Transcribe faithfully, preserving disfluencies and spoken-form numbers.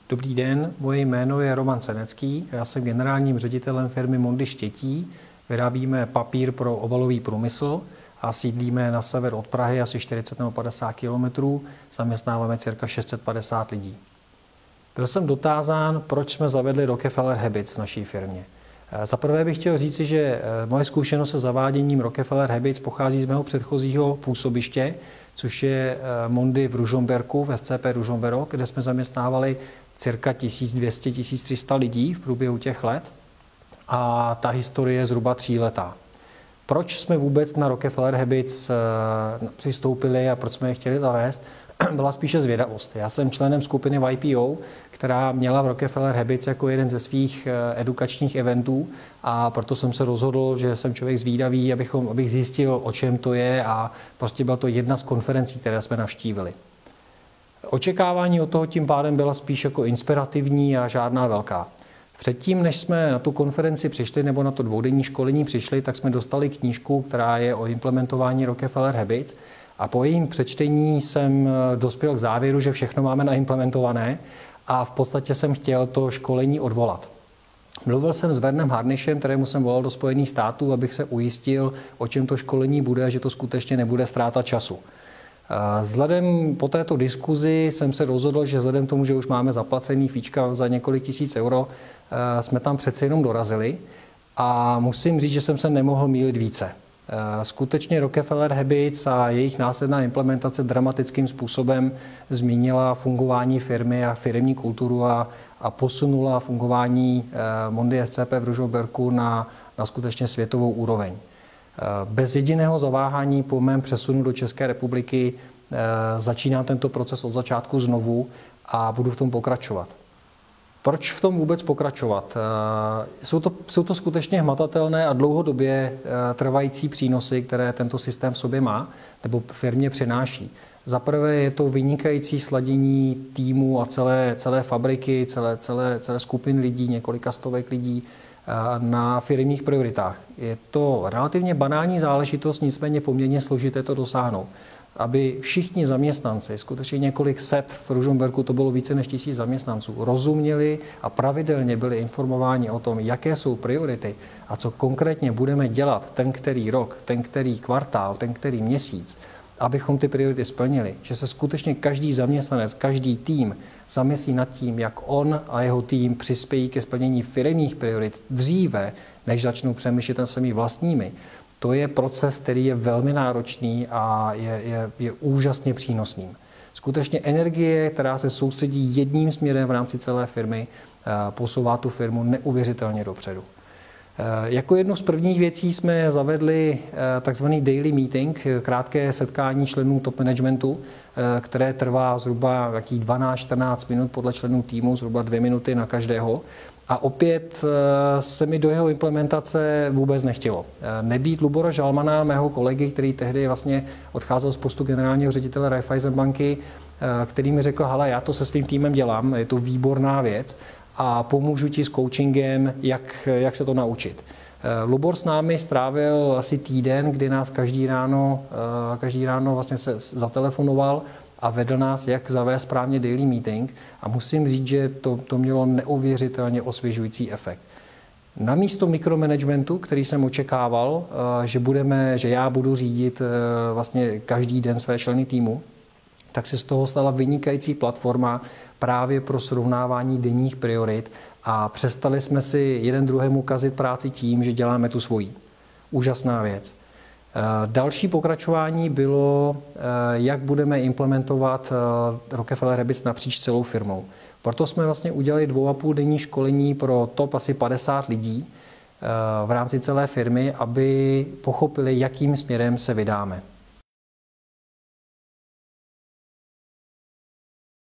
Dobrý den, moje jméno je Roman Senecký, já jsem generálním ředitelem firmy Mondy Štětí. Vyrábíme papír pro obalový průmysl a sídlíme na sever od Prahy asi čtyřicet nebo padesát kilometrů, zaměstnáváme cirka šest set padesát lidí. Byl jsem dotázán, proč jsme zavedli Rockefeller Habits v naší firmě. Za prvé bych chtěl říci, že moje zkušenost se zaváděním Rockefeller Habits pochází z mého předchozího působiště, což je Mondy v Ružomberku, v S C P Ružomberok, kde jsme zaměstnávali cirka tisíc dvě stě až tisíc tři sta lidí v průběhu těch let. A ta historie je zhruba tříletá. Proč jsme vůbec na Rockefeller Habits přistoupili a proč jsme je chtěli zavést, byla spíše zvědavost. Já jsem členem skupiny Y P O, která měla v Rockefeller Habits jako jeden ze svých edukačních eventů a proto jsem se rozhodl, že jsem člověk zvídavý, abychom, abych zjistil, o čem to je a prostě byla to jedna z konferencí, které jsme navštívili. Očekávání od toho tím pádem byla spíš jako inspirativní a žádná velká. Předtím, než jsme na tu konferenci přišli nebo na to dvoudenní školení přišli, tak jsme dostali knížku, která je o implementování Rockefeller Habits. A po jejím přečtení jsem dospěl k závěru, že všechno máme naimplementované a v podstatě jsem chtěl to školení odvolat. Mluvil jsem s Vernem Harnishem, kterému jsem volal do Spojených států, abych se ujistil, o čem to školení bude a že to skutečně nebude ztráta času. Vzhledem po této diskuzi jsem se rozhodl, že vzhledem k tomu, že už máme zaplacený fíčka za několik tisíc euro, jsme tam přece jenom dorazili a musím říct, že jsem se nemohl mýlit více. Skutečně Rockefeller Habits a jejich následná implementace dramatickým způsobem změnila fungování firmy a firemní kulturu a, a posunula fungování Mondy S C P v Ružomberku na, na skutečně světovou úroveň. Bez jediného zaváhání po mém přesunu do České republiky začínám tento proces od začátku znovu a budu v tom pokračovat. Proč v tom vůbec pokračovat? Jsou to, jsou to skutečně hmatatelné a dlouhodobě trvající přínosy, které tento systém v sobě má nebo firmě přináší. Za prvé je to vynikající sladění týmu a celé, celé fabriky, celé, celé, celé skupiny lidí, několika stovek lidí na firmních prioritách. Je to relativně banální záležitost, nicméně poměrně složité to dosáhnout. Aby všichni zaměstnanci, skutečně několik set, v Ružomberku to bylo více než tisíc zaměstnanců, rozuměli a pravidelně byli informováni o tom, jaké jsou priority a co konkrétně budeme dělat ten který rok, ten který kvartál, ten který měsíc, abychom ty priority splnili, že se skutečně každý zaměstnanec, každý tým zamyslí nad tím, jak on a jeho tým přispějí ke splnění firemních priorit dříve, než začnou přemýšlet nad svými vlastními. To je proces, který je velmi náročný a je, je, je úžasně přínosným. Skutečně energie, která se soustředí jedním směrem v rámci celé firmy, posouvá tu firmu neuvěřitelně dopředu. Jako jednu z prvních věcí jsme zavedli takzvaný daily meeting, krátké setkání členů top managementu, které trvá zhruba dvanáct až čtrnáct minut podle členů týmu, zhruba dvě minuty na každého. A opět se mi do jeho implementace vůbec nechtělo. Nebýt Lubora Žalmana, mého kolegy, který tehdy vlastně odcházel z postu generálního ředitele Raiffeisen banky, který mi řekl, hele, já to se svým týmem dělám, je to výborná věc a pomůžu ti s coachingem, jak, jak se to naučit. Lubor s námi strávil asi týden, kdy nás každý ráno, každý ráno vlastně se zatelefonoval a vedl nás, jak zavést správně daily meeting a musím říct, že to, to mělo neuvěřitelně osvěžující efekt. Namísto mikromanagementu, který jsem očekával, že, budeme, že já budu řídit vlastně každý den své členy týmu, tak se z toho stala vynikající platforma právě pro srovnávání denních priorit a přestali jsme si jeden druhému kazit práci tím, že děláme tu svoji. Úžasná věc. Další pokračování bylo, jak budeme implementovat Rockefeller Habits napříč celou firmou. Proto jsme vlastně udělali dvou a půl denní školení pro top asi padesát lidí v rámci celé firmy, aby pochopili, jakým směrem se vydáme.